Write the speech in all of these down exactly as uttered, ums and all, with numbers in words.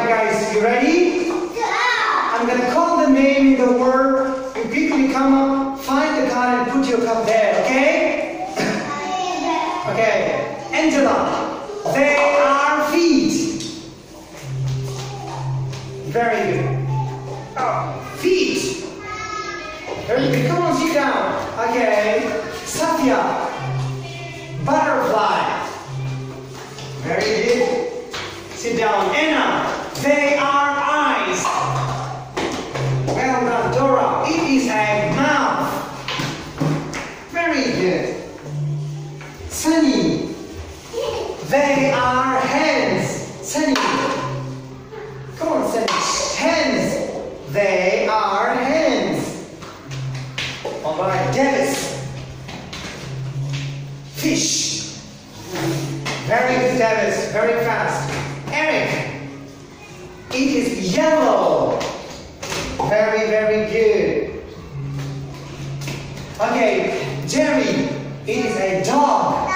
Alright guys, you ready? Yeah. I'm gonna call the name in the word. You quickly come up, find the card and put your cup there, okay? Okay. Angela, they are feet. Very good. Oh, feet. Very good. Come on, sit down. Okay. Satya, butterfly. Very good. Sit down. Anna, they are eyes. Well done. Dora, it is a mouth. Very good. Sunny, they are hands. Sunny. Come on, Sunny. Hands. They are hands. Alright, Davis. Fish. Very good, Davis. Very fast. Eric. It is yellow. Very, very good. Okay, Jerry. It is a dog.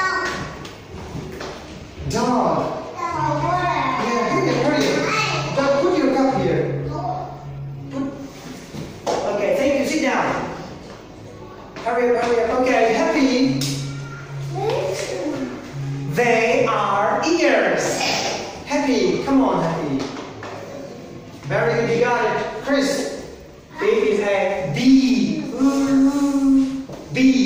Dog. Yeah, hurry up, hurry up. Dog, put your cup here. Put. Okay, thank you. Sit down. Hurry up, hurry up. Okay, Happy. They are ears. Happy. Come on, Happy. Very good, you got it. Chris. It is a bee. Bee.